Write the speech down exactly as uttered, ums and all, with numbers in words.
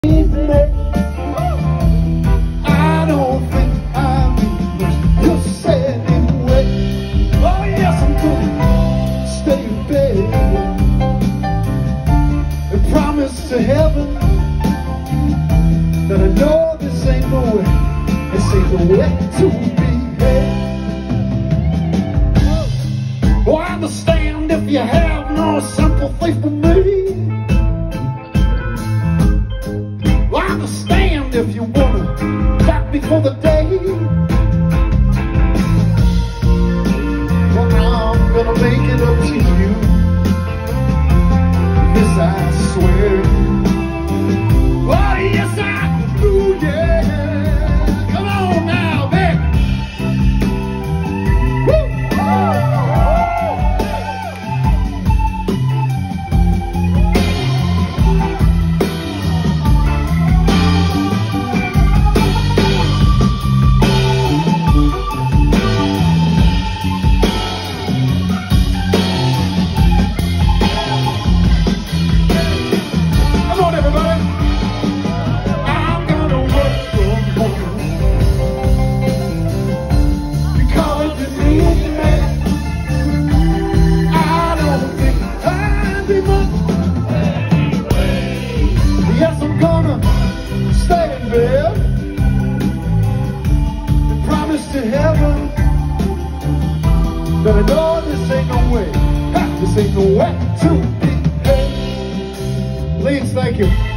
I don't think I'm just saying anyway. Oh yes, I'm gonna stay in bed and promise to heaven that I know this ain't no way, this ain't the way to be had. Oh, I understand if you have no sympathy for me. I understand if you wanna back me for the day. But I'm gonna make it up to you. Yes, I swear. Oh, yes, I do, yeah. Come on now, baby. Woo! Yes, I'm gonna stay in bed and promise to heaven that I know this ain't no way, ha, this ain't no way to be had. Please, thank you.